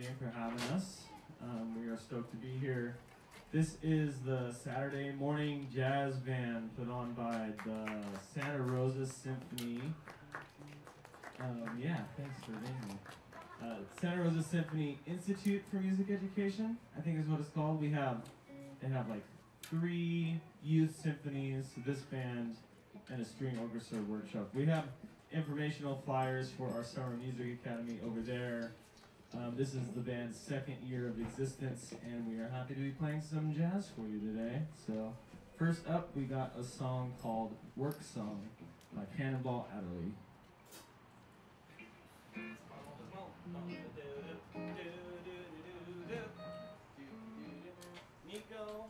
again for having us. We are stoked to be here. This is the Saturday morning jazz band put on by the Santa Rosa Symphony. Yeah, thanks for being here. Santa Rosa Symphony Institute for Music Education, I think is what it's called. They have like 3 youth symphonies, this band, and a string orchestra workshop. We have informational flyers for our Summer Music Academy over there. This is the band's 2nd year of existence, and we are happy to be playing some jazz for you today. So, first up, we got a song called Work Song by Cannonball Adderley. Nico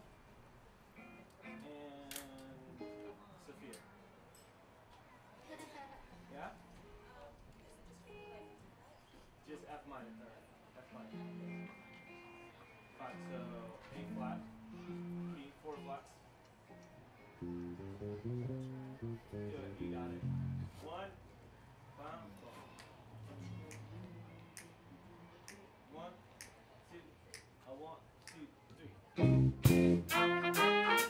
and Sophia. Yeah? Just F minor, F minor. Fine, so A flat, B, 4 flats. Good, you got it. 1, bam, 1, 2, 1, 2, 3.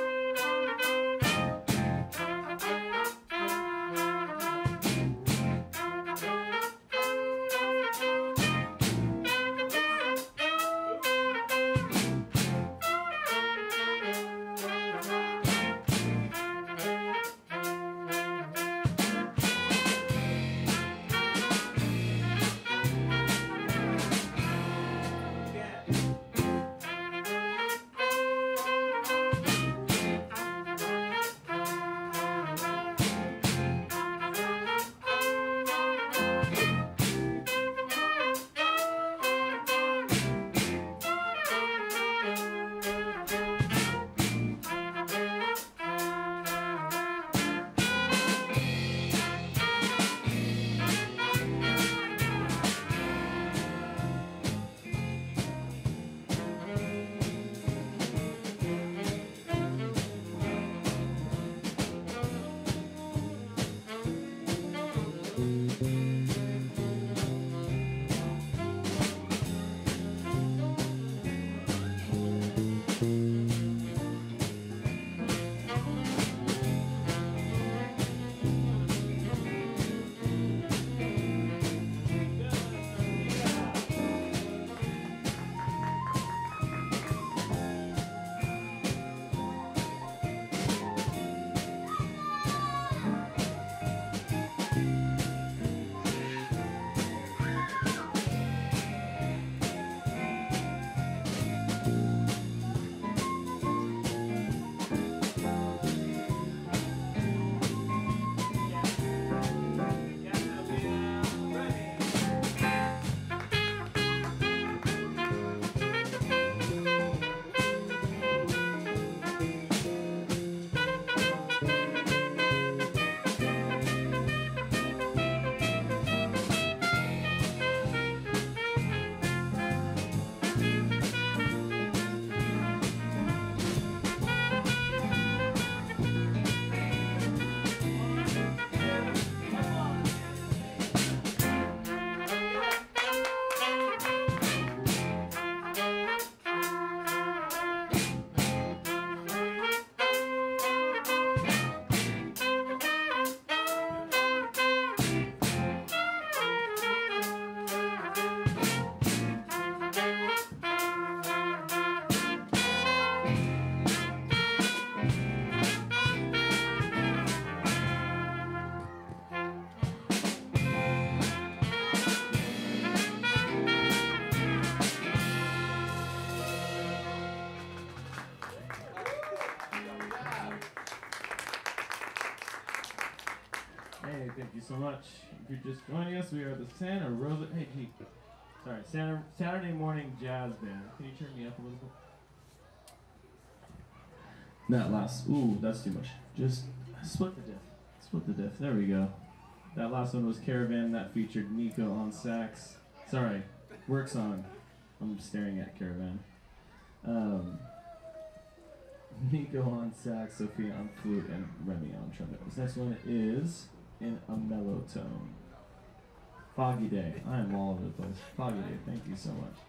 Hey, thank you so much. If you're just joining us, we are the Santa Rosa. Hey, Pete. Sorry, Saturday morning jazz band. Can you turn me up a little bit? That last. Ooh, that's too much. Just split the diff. Split the diff. There we go. That last one was Caravan. That featured Nico on sax. Sorry, Work Song. I'm staring at Caravan. Nico on sax, Sophia on flute, and Remy on trumpet. This next one is in a mellow tone. Foggy Day. I am all over the place. Foggy Day. Thank you so much.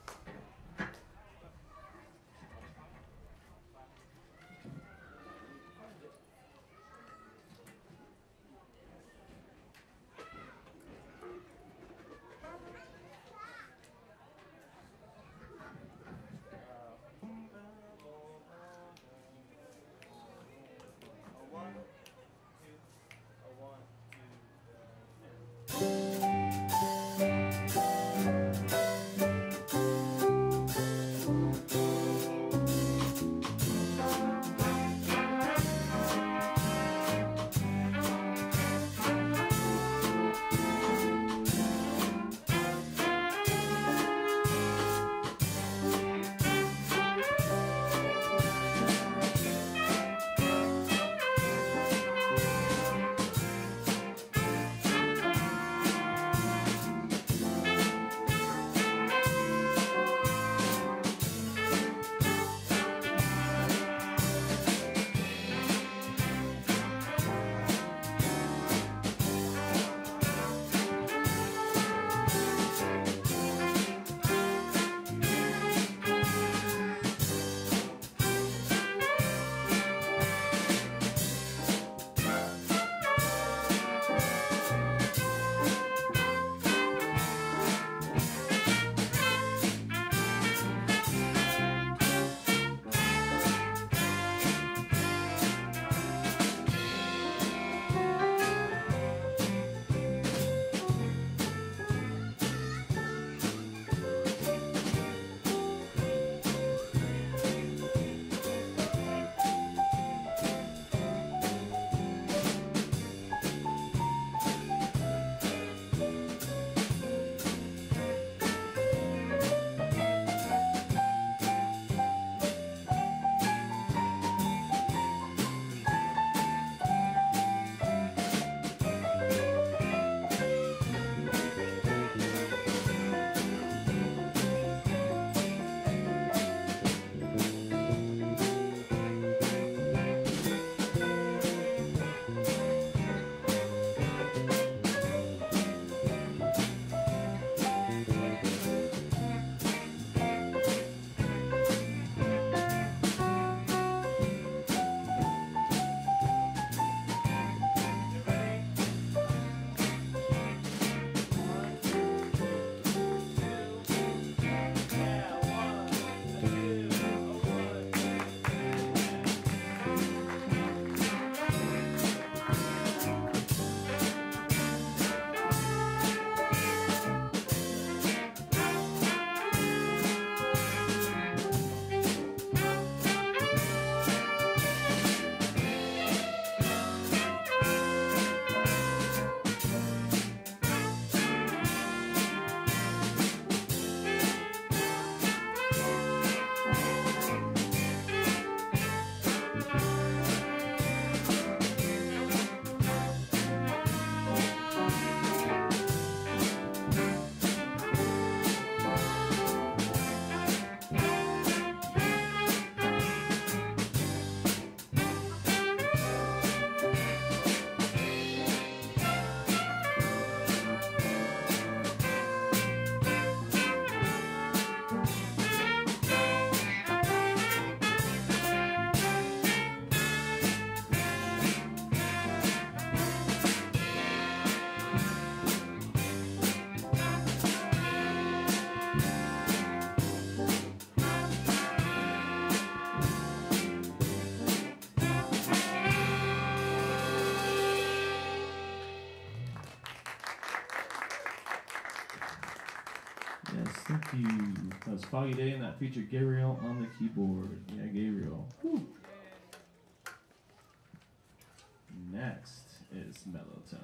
Yes, thank you. That was Foggy Day, and that featured Gabriel on the keyboard. Yeah, Gabriel. Whew. Next is Mellowtone.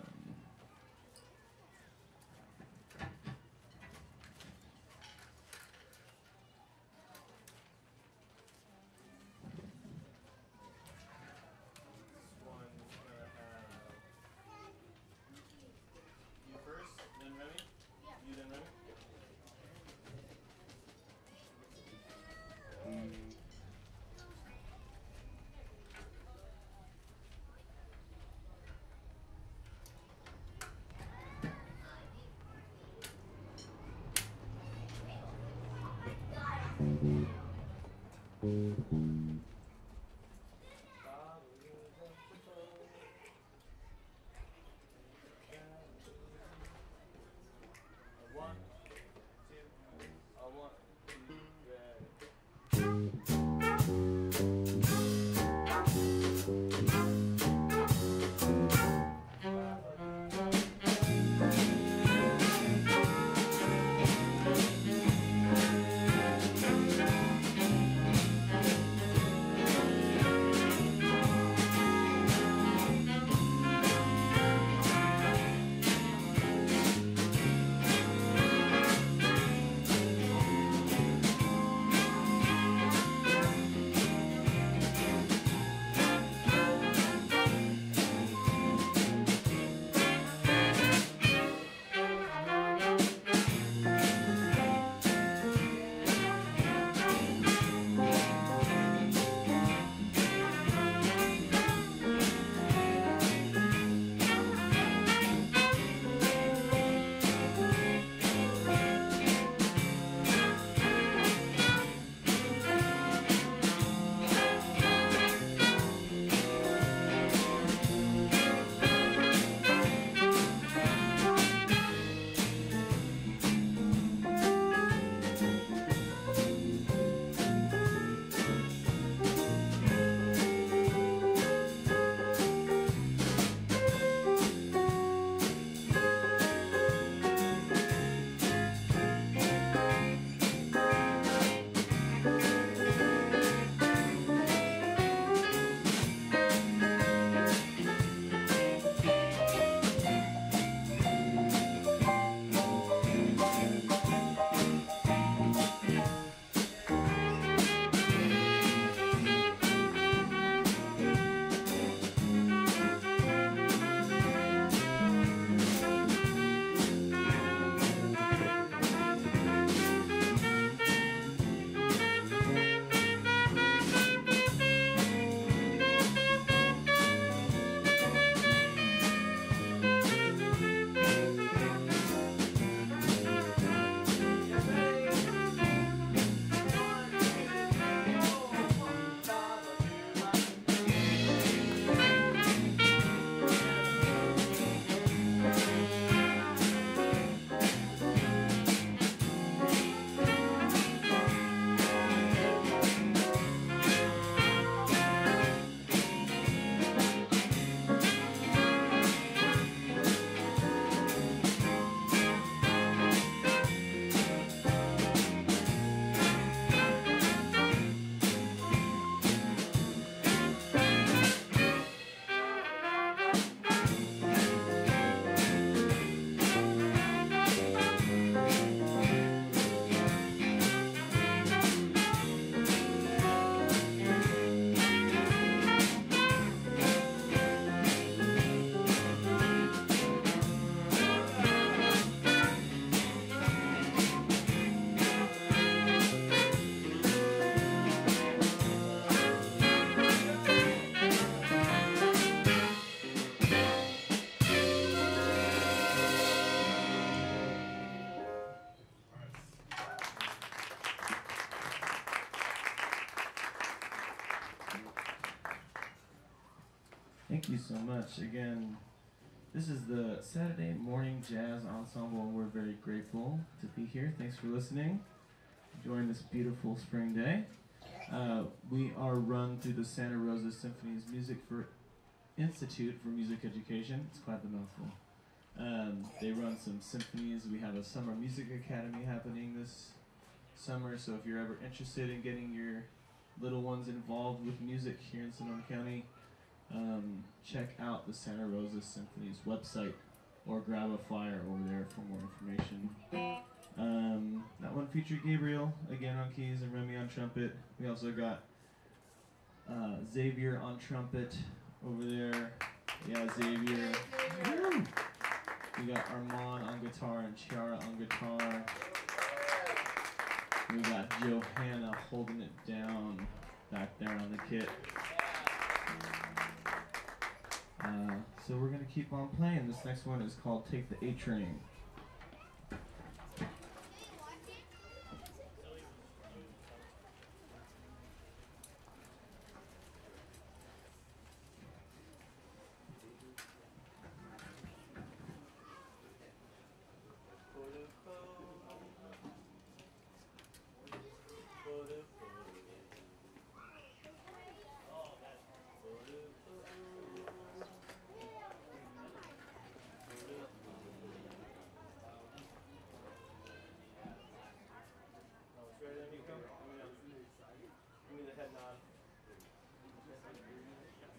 Thank you so much. Again, this is the Saturday Morning Jazz Ensemble, and we're very grateful to be here. Thanks for listening, enjoying this beautiful spring day. We are run through the Santa Rosa Symphony's Institute for Music Education. It's quite the mouthful. They run some symphonies. We have a summer music academy happening this summer, so if you're ever interested in getting your little ones involved with music here in Sonoma County, check out the Santa Rosa Symphony's website or grab a flyer over there for more information. That one featured Gabriel again on keys and Remy on trumpet. We also got Xavier on trumpet over there. Yeah, Xavier. Woo! We got Armand on guitar and Chiara on guitar. We got Johanna holding it down back there on the kit. So we're going to keep on playing. This next one is called Take the A Train.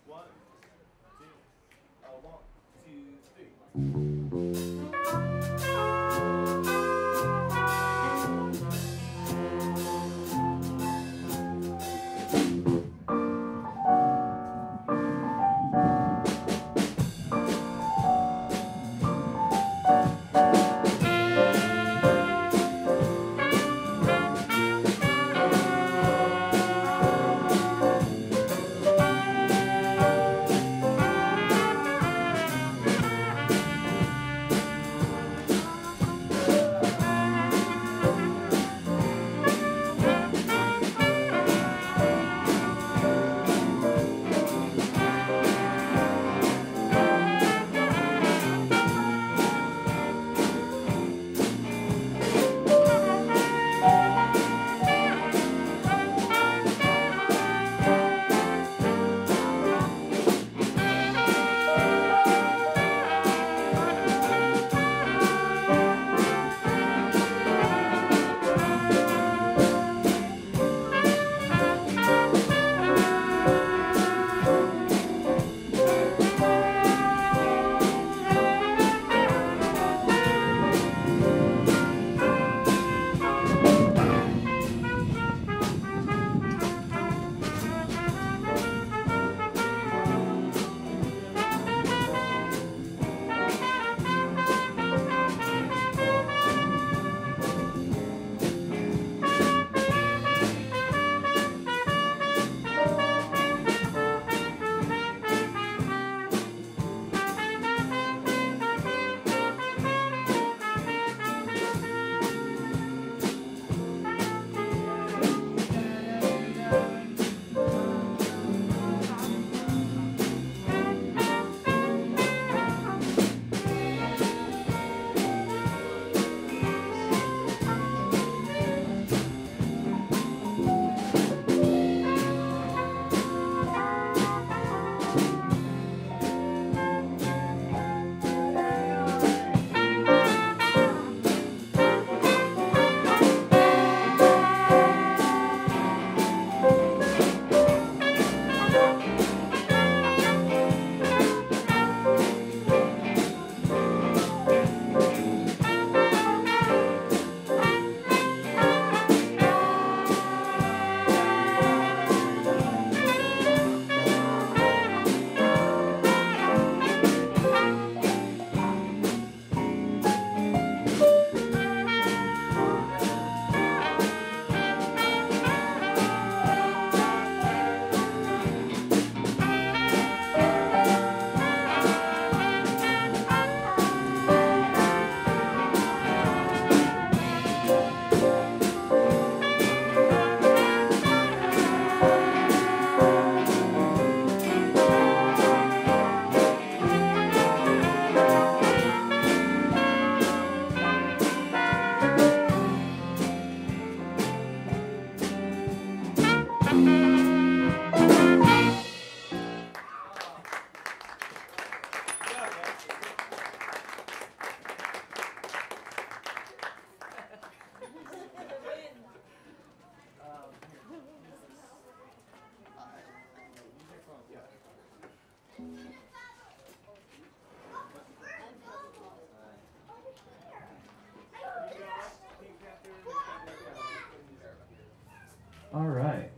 All right.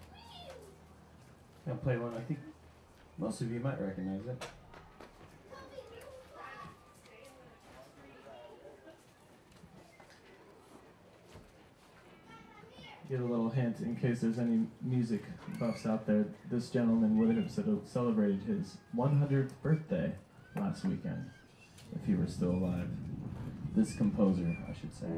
I'll play one I think most of you might recognize it. Give a little hint in case there's any music buffs out there. This gentleman would have celebrated his 100th birthday last weekend, if he were still alive. This composer, I should say.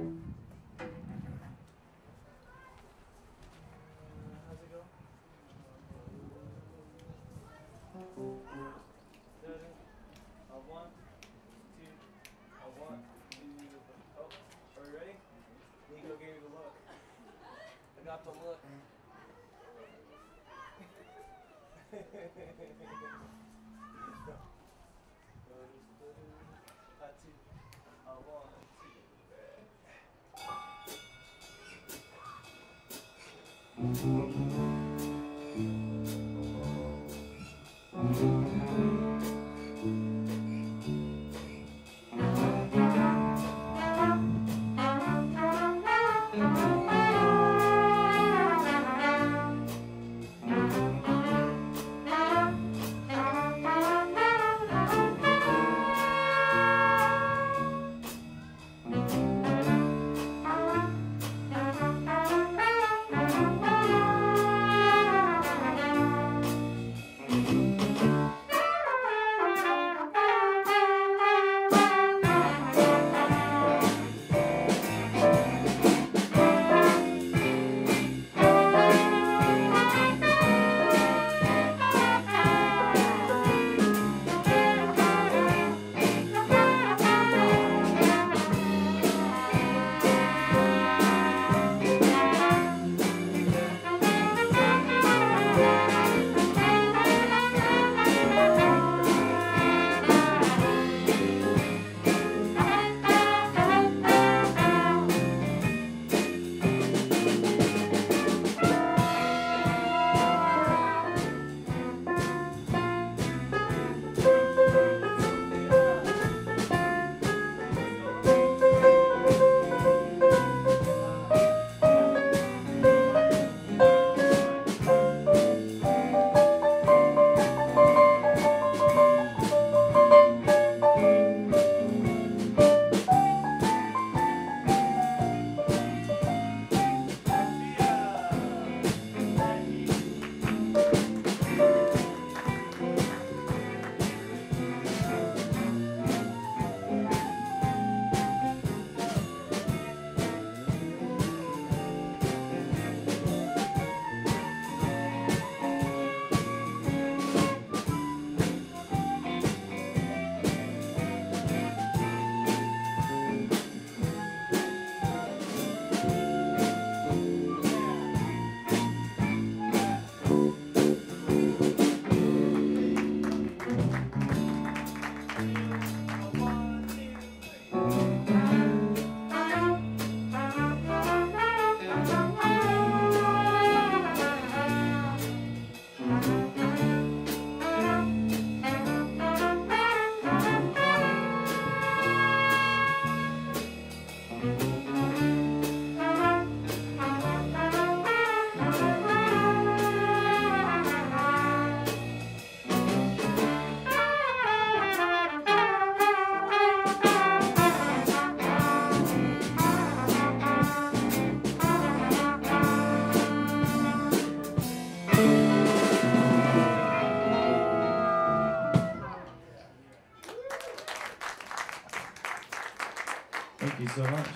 Thank you so much.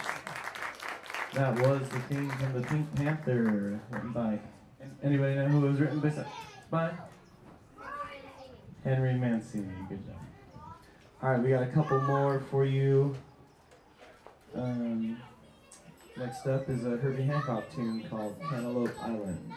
That was the theme from the Pink Panther, written by, anybody know who it was written by? Henry Mancini, good job. All right, we got a couple more for you. Next up is a Herbie Hancock tune called Cantaloupe Island.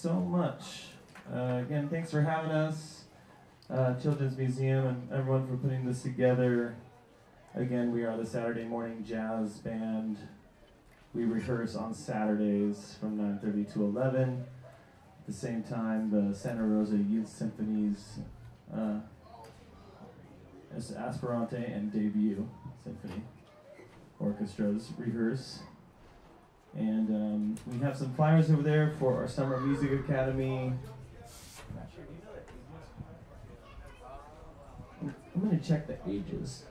so much. Again, thanks for having us, Children's Museum, and everyone for putting this together. Again, we are the Saturday Morning Jazz Band. We rehearse on Saturdays from 9:30 to 11. At the same time, the Santa Rosa Youth Symphony's Aspirante and Debut Symphony Orchestras rehearse. And we have some flyers over there for our Summer Music Academy. I'm going to check the ages.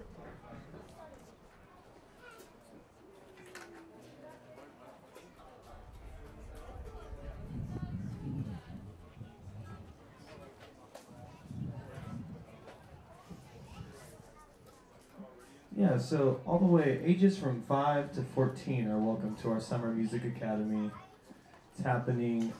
Yeah, so all the way, ages from 5 to 14 are welcome to our Summer Music Academy. It's happening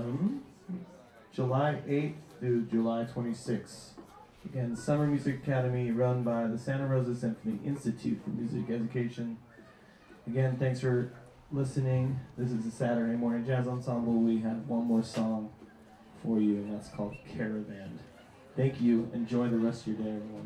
July 8th through July 26th. Again, Summer Music Academy run by the Santa Rosa Symphony Institute for Music Education. Again, thanks for listening. This is the Saturday Morning Jazz Ensemble. We have one more song for you, and that's called Caravan. Thank you. Enjoy the rest of your day, everyone.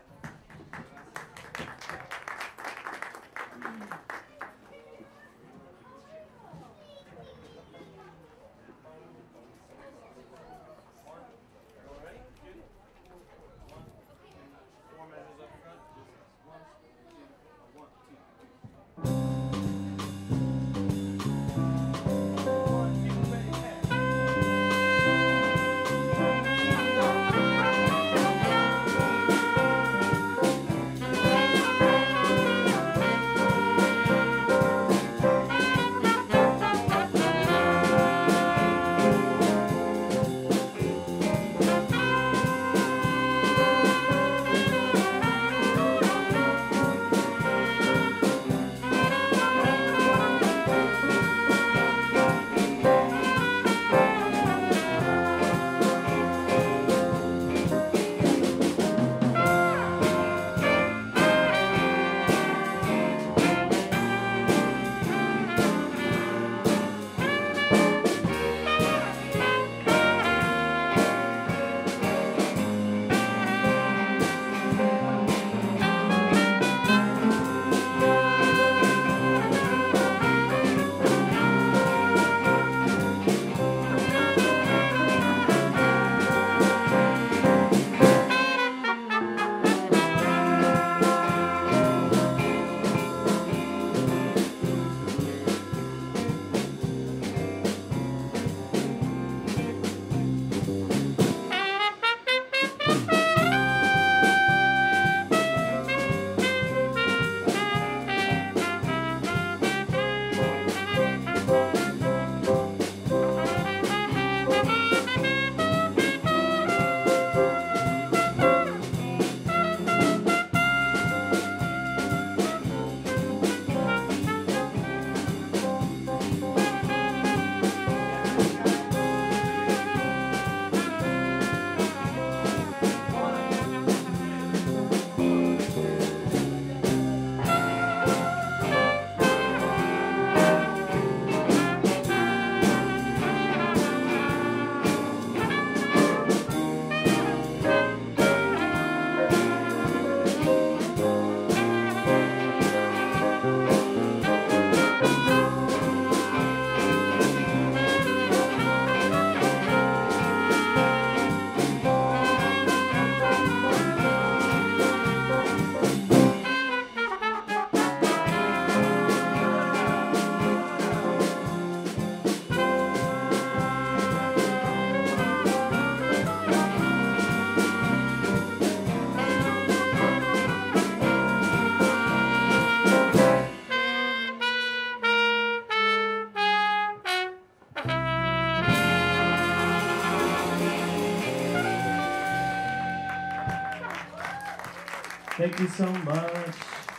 Thank you so much.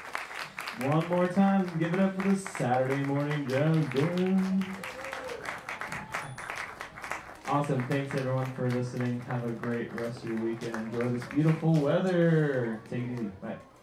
One more time, give it up for the Saturday Morning Jazz Band. Awesome, thanks everyone for listening. Have a great rest of your weekend. Enjoy this beautiful weather. Take it easy, bye.